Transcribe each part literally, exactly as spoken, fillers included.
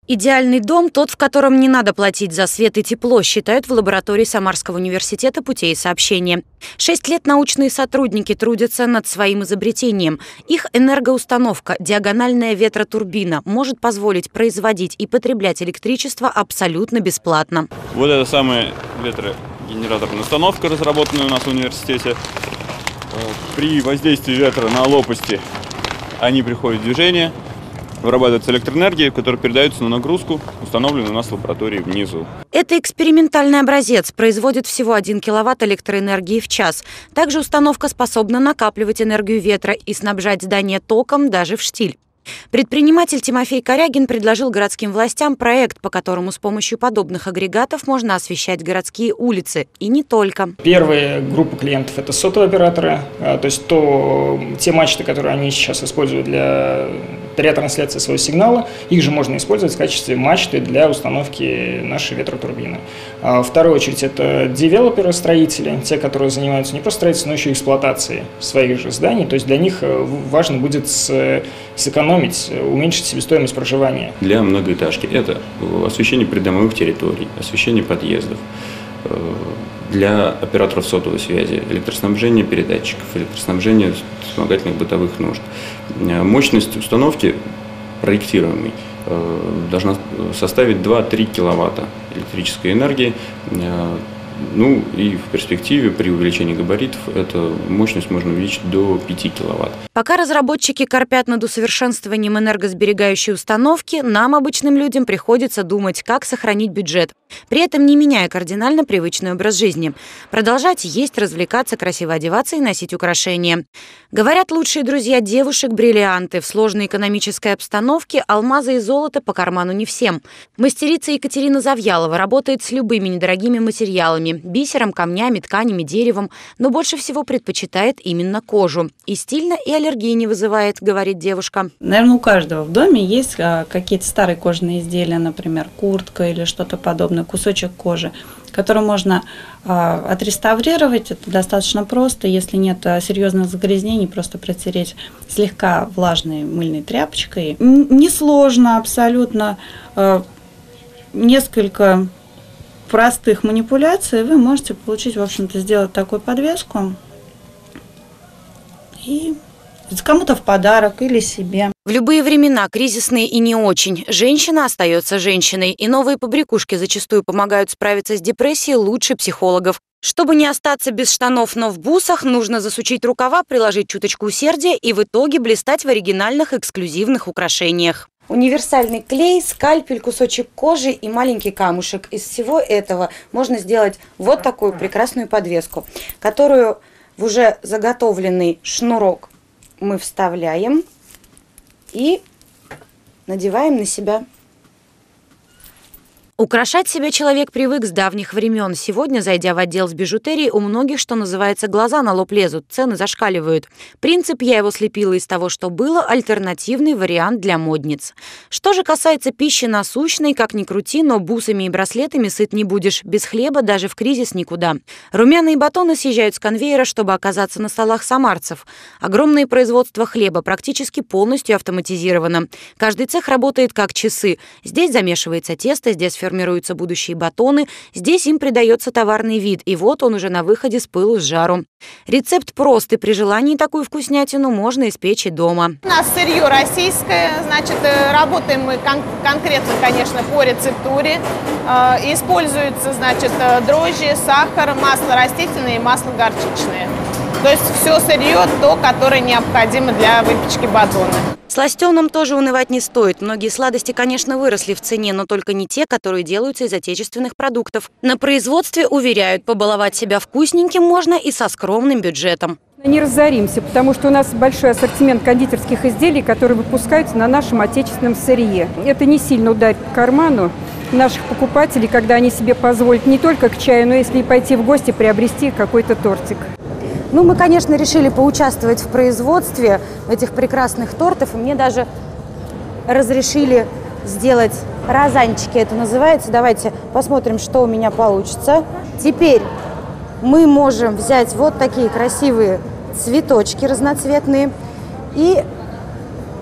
Идеальный дом – тот, в котором не надо платить за свет и тепло, считают в лаборатории Самарского университета путей сообщения. Шесть лет научные сотрудники трудятся над своим изобретением. Их энергоустановка – диагональная ветротурбина – может позволить производить и потреблять электричество абсолютно бесплатно. Вот это самая ветрогенераторная установка, разработанная у нас в университете. При воздействии ветра на лопасти они приходят в движение. Вырабатывается электроэнергия, которая передается на нагрузку, установленную у нас в лаборатории внизу. Это экспериментальный образец, производит всего один киловатт электроэнергии в час. Также установка способна накапливать энергию ветра и снабжать здание током даже в штиль. Предприниматель Тимофей Корягин предложил городским властям проект, по которому с помощью подобных агрегатов можно освещать городские улицы. И не только. Первая группа клиентов – это сотовые операторы, то есть то, те мачты, которые они сейчас используют для ретрансляции своего сигнала, их же можно использовать в качестве мачты для установки нашей ветротурбины. В вторую очередь это девелоперы, строители, те, которые занимаются не просто строительством, но еще и эксплуатацией своих же зданий. То есть для них важно будет сэкономить, уменьшить себестоимость проживания. Для многоэтажки это освещение придомовых территорий, освещение подъездов. Для операторов сотовой связи, электроснабжение передатчиков, электроснабжение вспомогательных бытовых нужд. Мощность установки проектируемой должна составить два-три киловатта электрической энергии. Ну и в перспективе при увеличении габаритов эту мощность можно увеличить до пяти киловатт. Пока разработчики корпят над усовершенствованием энергосберегающей установки, нам, обычным людям, приходится думать, как сохранить бюджет, при этом не меняя кардинально привычный образ жизни. Продолжать есть, развлекаться, красиво одеваться и носить украшения. Говорят, лучшие друзья девушек – бриллианты. В сложной экономической обстановке алмазы и золото по карману не всем. Мастерица Екатерина Завьялова работает с любыми недорогими материалами – бисером, камнями, тканями, деревом, но больше всего предпочитает именно кожу. И стильно, и аллергии не вызывает, говорит девушка. Наверное, у каждого в доме есть какие-то старые кожаные изделия, например, куртка или что-то подобное, кусочек кожи, который можно отреставрировать. Это достаточно просто. Если нет серьезных загрязнений, просто протереть слегка влажной мыльной тряпочкой. Несложно абсолютно. Несколько простых манипуляций вы можете получить, в общем-то, сделать такую подвеску и кому-то в подарок или себе. В любые времена, кризисные и не очень, женщина остается женщиной, и новые побрякушки зачастую помогают справиться с депрессией лучше психологов. Чтобы не остаться без штанов, но в бусах, нужно засучить рукава, приложить чуточку усердия и в итоге блистать в оригинальных эксклюзивных украшениях. Универсальный клей, скальпель, кусочек кожи и маленький камушек. Из всего этого можно сделать вот такую прекрасную подвеску, которую в уже заготовленный шнурок мы вставляем и надеваем на себя. Украшать себя человек привык с давних времен. Сегодня, зайдя в отдел с бижутерией, у многих, что называется, глаза на лоб лезут, цены зашкаливают. Принцип «я его слепила из того, что было» – альтернативный вариант для модниц. Что же касается пищи насущной, как ни крути, но бусами и браслетами сыт не будешь. Без хлеба даже в кризис никуда. Румяные батоны съезжают с конвейера, чтобы оказаться на столах самарцев. Огромное производство хлеба практически полностью автоматизировано. Каждый цех работает как часы. Здесь замешивается тесто, здесь ферментация. Формируются будущие батоны, здесь им придается товарный вид, и вот он уже на выходе с пылу с жару. Рецепт прост, и при желании такую вкуснятину можно испечь и дома. У нас сырье российское, значит, работаем мы кон конкретно, конечно, по рецептуре. Э, используются, значит, дрожжи, сахар, масло растительное и масло горчичное. То есть все сырье, то, которое необходимо для выпечки батона. Сластеным тоже унывать не стоит. Многие сладости, конечно, выросли в цене, но только не те, которые делаются из отечественных продуктов. На производстве уверяют, побаловать себя вкусненьким можно и со скромным бюджетом. Не разоримся, потому что у нас большой ассортимент кондитерских изделий, которые выпускаются на нашем отечественном сырье. Это не сильно ударит по карману наших покупателей, когда они себе позволят не только к чаю, но если и пойти в гости, приобрести какой-то тортик. Ну, мы, конечно, решили поучаствовать в производстве этих прекрасных тортов. И мне даже разрешили сделать розанчики, это называется. Давайте посмотрим, что у меня получится. Теперь мы можем взять вот такие красивые цветочки разноцветные и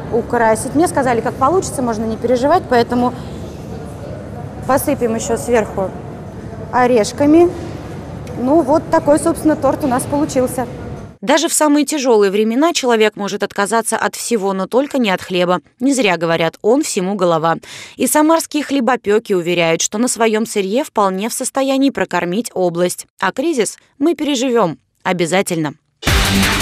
украсить. Мне сказали, как получится, можно не переживать, поэтому посыпем еще сверху орешками. Ну, вот такой, собственно, торт у нас получился. Даже в самые тяжелые времена человек может отказаться от всего, но только не от хлеба. Не зря говорят, он всему голова. И самарские хлебопеки уверяют, что на своем сырье вполне в состоянии прокормить область. А кризис мы переживем. Обязательно.